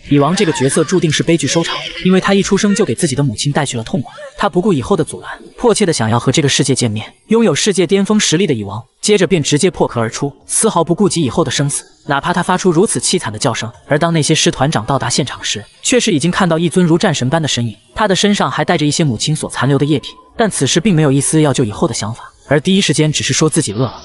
蚁王这个角色注定是悲剧收场，因为他一出生就给自己的母亲带去了痛苦。他不顾以后的阻拦，迫切的想要和这个世界见面。拥有世界巅峰实力的蚁王，接着便直接破壳而出，丝毫不顾及以后的生死。哪怕他发出如此凄惨的叫声，而当那些师团长到达现场时，却是已经看到一尊如战神般的身影，他的身上还带着一些母亲所残留的液体，但此时并没有一丝要救以后的想法，而第一时间只是说自己饿了。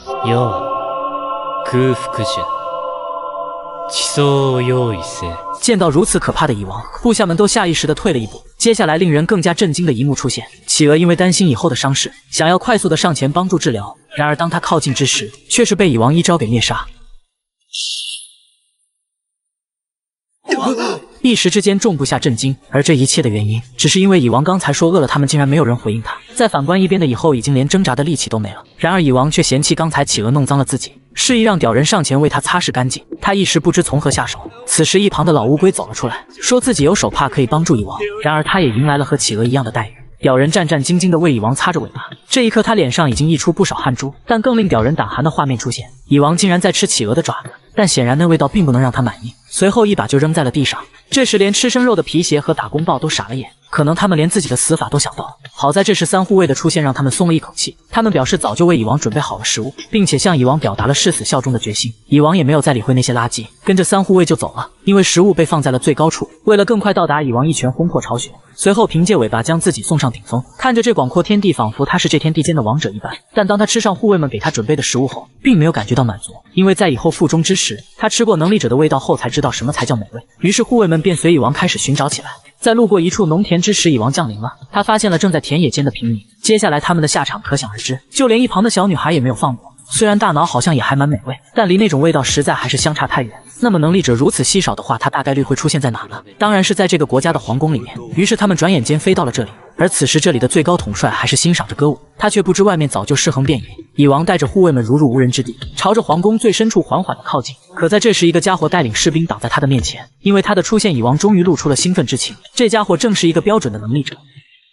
见到如此可怕的蚁王，部下们都下意识地退了一步。接下来令人更加震惊的一幕出现，企鹅因为担心以后的伤势，想要快速地上前帮助治疗，然而当他靠近之时，却是被蚁王一招给灭杀。一时之间众部下震惊，而这一切的原因，只是因为蚁王刚才说饿了他们，竟然没有人回应他。再反观一边的蚁后，已经连挣扎的力气都没了。然而蚁王却嫌弃刚才企鹅弄脏了自己，示意让屌人上前为他擦拭干净。他一时不知从何下手。此时一旁的老乌龟走了出来，说自己有手帕可以帮助蚁王，然而他也迎来了和企鹅一样的待遇。屌人战战兢兢地为蚁王擦着尾巴，这一刻他脸上已经溢出不少汗珠，但更令屌人胆寒的画面出现，蚁王竟然在吃企鹅的爪子，但显然那味道并不能让他满意，随后一把就扔在了地上。这时连吃生肉的皮鞋和打工豹都傻了眼，可能他们连自己的死法都想到了。好在这时三护卫的出现让他们松了一口气，他们表示早就为蚁王准备好了食物，并且向蚁王表达了誓死效忠的决心。蚁王也没有再理会那些垃圾，跟着三护卫就走了，因为食物被放在了最高处。为了更快到达，蚁王一拳轰破巢穴，随后凭借尾巴将自己送上顶峰。看着这广阔天地，仿佛他是这天地间的王者一般。但当他吃上护卫们给他准备的食物后，并没有感觉到满足，因为在以后腹中之时，他吃过能力者的味道后才知道什么才叫美味。于是护卫们便随蚁王开始寻找起来。在路过一处农田之时，蚁王降临了，他发现了正在田野间的平民，接下来他们的下场可想而知，就连一旁的小女孩也没有放过。虽然大脑好像也还蛮美味，但离那种味道实在还是相差太远。那么能力者如此稀少的话，它大概率会出现在哪呢？当然是在这个国家的皇宫里面。于是他们转眼间飞到了这里，而此时这里的最高统帅还是欣赏着歌舞，他却不知外面早就尸横遍野。蚁王带着护卫们如入无人之地，朝着皇宫最深处缓缓地靠近。可在这时，一个家伙带领士兵挡在他的面前。因为他的出现，蚁王终于露出了兴奋之情。这家伙正是一个标准的能力者。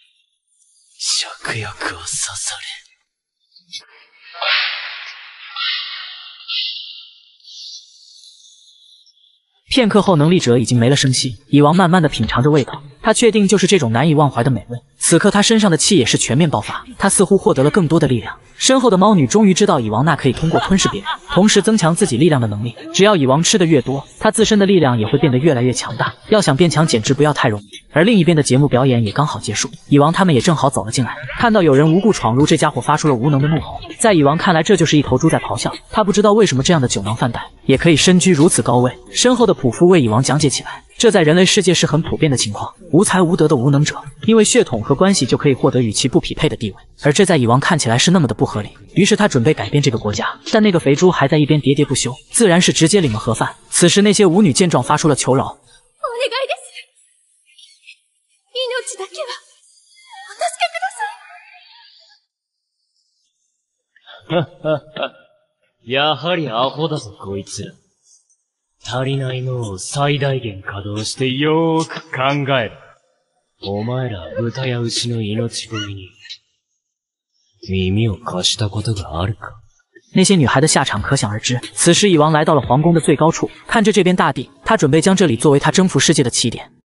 片刻后，能力者已经没了声息。蚁王慢慢地品尝着味道，他确定就是这种难以忘怀的美味。此刻他身上的气也是全面爆发，他似乎获得了更多的力量。身后的猫女终于知道蚁王那可以通过吞噬别人，同时增强自己力量的能力。只要蚁王吃的越多，他自身的力量也会变得越来越强大。要想变强，简直不要太容易。而另一边的节目表演也刚好结束，蚁王他们也正好走了进来，看到有人无故闯入，这家伙发出了无能的怒吼。在蚁王看来，这就是一头猪在咆哮。他不知道为什么这样的酒囊饭袋也可以身居如此高位。身后的仆夫为蚁王讲解起来，这在人类世界是很普遍的情况。无才无德的无能者，因为血统和关系就可以获得与其不匹配的地位，而这在蚁王看起来是那么的不合理。于是他准备改变这个国家，但那个肥猪还在一边喋喋不休，自然是直接领了盒饭。此时那些舞女见状发出了求饶。 やはりアホだぞこいつら。足りないのを最大限稼働してよーく考えろ。お前ら豚や牛の命乞いに耳を貸したことがあるか？ 那些女孩的下场可想而知。此时蚁王来到了皇宫的最高处，看着这边大地，他准备将这里作为他征服世界的起点。